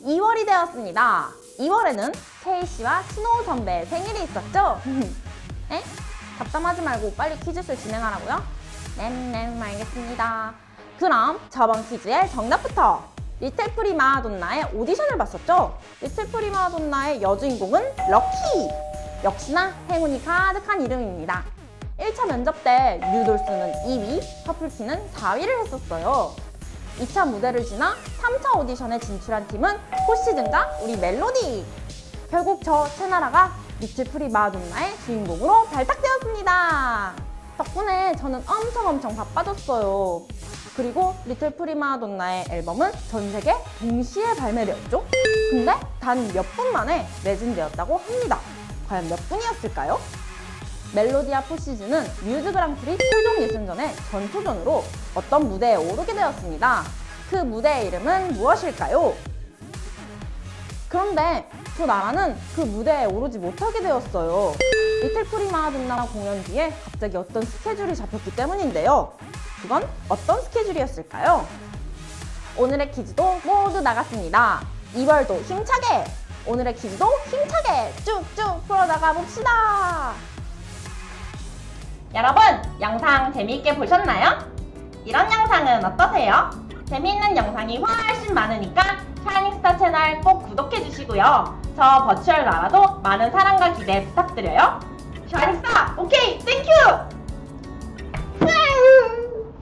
2월이 되었습니다. 2월에는 채희씨와 스노우 선배의 생일이 있었죠? 에? 잡담하지 말고 빨리 퀴즈를 진행하라고요? 네, 알겠습니다. 그럼 저번 퀴즈의 정답부터! 리틀 프리마돈나의 오디션을 봤었죠? 리틀 프리마돈나의 여주인공은 럭키! 역시나 행운이 가득한 이름입니다. 1차 면접 때 뉴돌스는 2위, 퍼플키는 4위를 했었어요. 2차 무대를 지나 3차 오디션에 진출한 팀은 포시즌과 우리 멜로디! 결국 저 채나라가 리틀 프리마돈나의 주인공으로 발탁되었습니다. 덕분에 저는 엄청 바빠졌어요. 그리고 리틀 프리마돈나의 앨범은 전 세계 동시에 발매되었죠? 근데 단 몇 분 만에 매진되었다고 합니다. 과연 몇 분이었을까요? 멜로디와 포시즌은 뮤즈 그랑프리 최종 예선전의 전초전으로 어떤 무대에 오르게 되었습니다. 그 무대의 이름은 무엇일까요? 그런데 저 나라는 그 무대에 오르지 못하게 되었어요. 리틀 프리마돈나 공연 뒤에 갑자기 어떤 스케줄이 잡혔기 때문인데요. 그건 어떤 스케줄이었을까요? 오늘의 퀴즈도 모두 나갔습니다. 2월도 힘차게! 오늘의 퀴즈도 힘차게 쭉쭉 풀어나가 봅시다. 여러분, 영상 재미있게 보셨나요? 이런 영상은 어떠세요? 재미있는 영상이 훨씬 많으니까 샤이닝스타 채널 꼭 구독해주시고요. 저 버추얼 나라도 많은 사랑과 기대 부탁드려요. 샤이닝스타, 오케이, 땡큐!